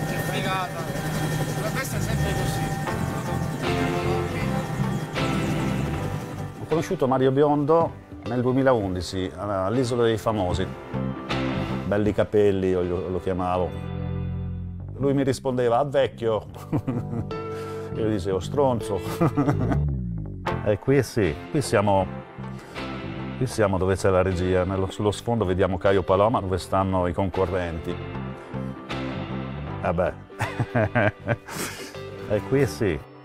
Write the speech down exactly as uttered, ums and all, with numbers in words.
Che fregata. La festa è sempre così. Ho conosciuto Mario Biondo nel duemilaundici all'Isola dei Famosi. Belli capelli, io lo chiamavo. Lui mi rispondeva, a vecchio. Io dicevo, stronzo. E qui sì, qui siamo, qui siamo dove c'è la regia. Nello, sullo sfondo vediamo Caio Paloma dove stanno i concorrenti. Vabbè. E qui sì.